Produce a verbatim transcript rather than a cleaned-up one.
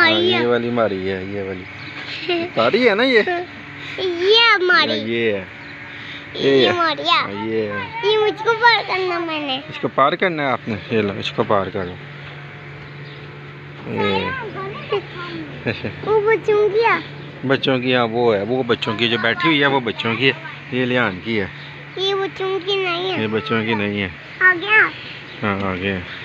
हमारी है। ये वाली हमारी है, ये वाली तारी है ना ये ये हमारी, ये है, ये ये हमारी है। ये है। ये मुझको पार करना मैंने। इसको पार करना है आपने, ये लो इसको पार करो। ये वो बच्चों की है। बच्चों की, हाँ वो है, वो बच्चों की जो बैठी हुई है वो बच्चों की है, ये लियान की है। ये बच्चों की नहीं है। ये बच्चों की नहीं है। आ गया। हाँ आ गया।